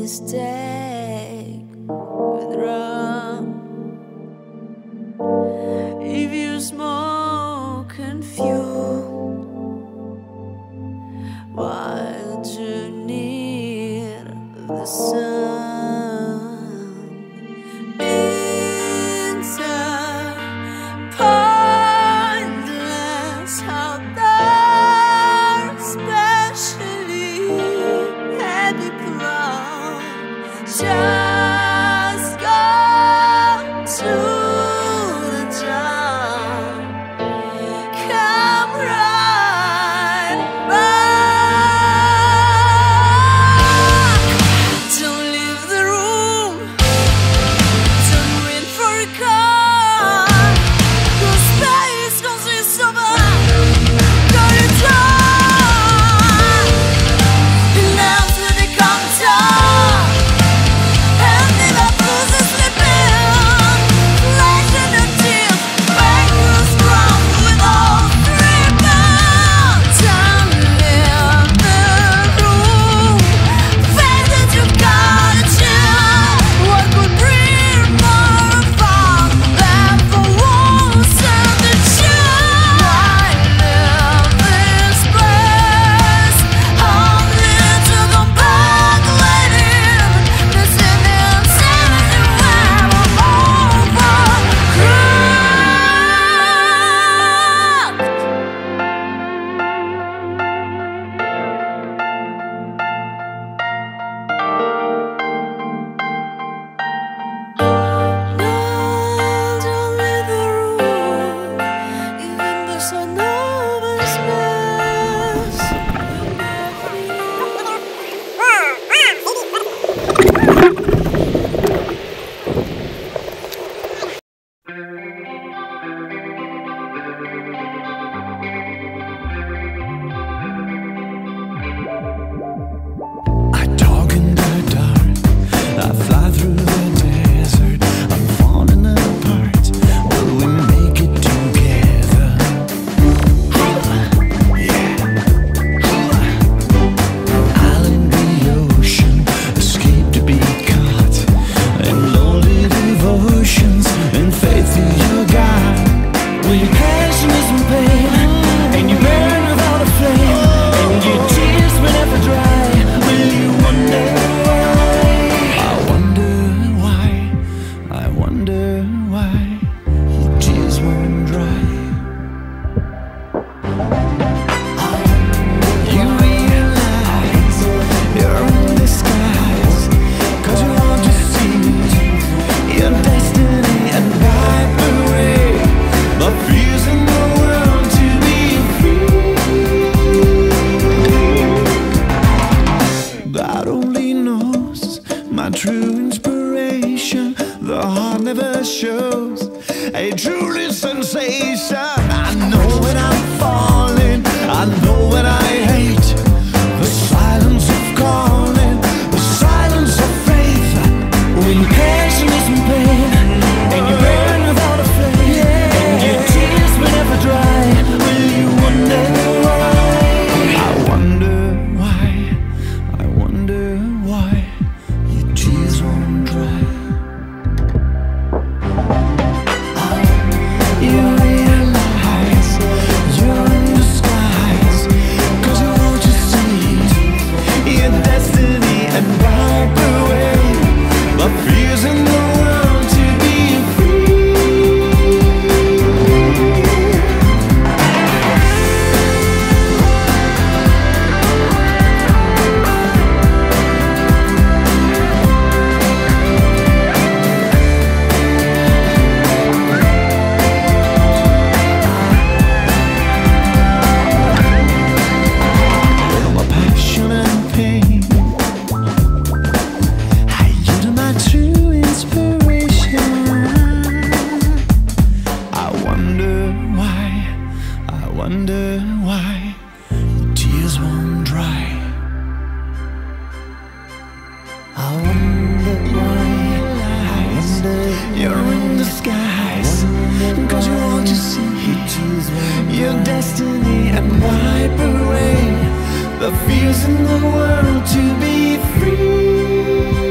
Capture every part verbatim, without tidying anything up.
mistake went wrong. If you smoke and fume while too near the sun, it's a pointless out there, especially happy clown. Just go to the top, come right back. Don't leave the room, don't wait for a car, 'cause space consists of a dirty time. Now to the counter, and if I lose a sleeping, flesh in the teeth, fingers ground with all three bounds. Don't leave the room, faith that you've got to chill. What could bring more fun than for once and the chill? Why live this place? Only to come back later. This is the insanity where I'm No, don't leave the room, even though so nobody's mess. I talk in the dark, I fly through the desert, I'm falling apart. Will we make it together? Yeah. Island the ocean, escape to be caught in lonely devotions and faith in your God. Will your passion is some pain, and you burn without a flame, and your tears will never dry. Will you wonder why? I wonder why, I wonder why your tears won't dry. You realize you're in disguise, 'cause you want to see your destiny and wipe away the fears in the world to be free. God only knows my true inspiration. The heart never shows a truly sensation. I know when I'm falling, I know when I hate the silence of calling, the silence of faith. When passion is in pain, and you burn without a flame, and your tears will never dry. Will you wonder why? I wonder why, I wonder why your tears won't dry. You realize you're in disguise, 'cause you want to see your destiny and wipe away the fears in the world to be free. My passion and pain, I yield my true inspiration. I wonder why, I wonder why your tears won't dry. I wonder why, I wonder you're in disguise, 'cause you want to see your destiny and wipe away the fears in the world to be free.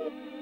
you.